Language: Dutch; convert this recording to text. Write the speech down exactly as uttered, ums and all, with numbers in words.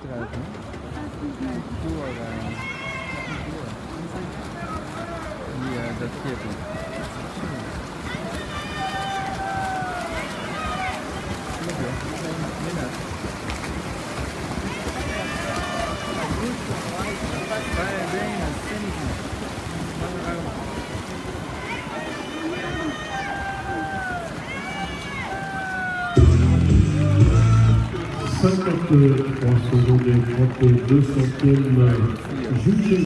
achteruit, hè? Door, uh, door. Die, uh, dat kip. Midden. Beide benen, spinnetjes. Lange armen. cinquante-trois secondes et trente-deux centièmes jugés.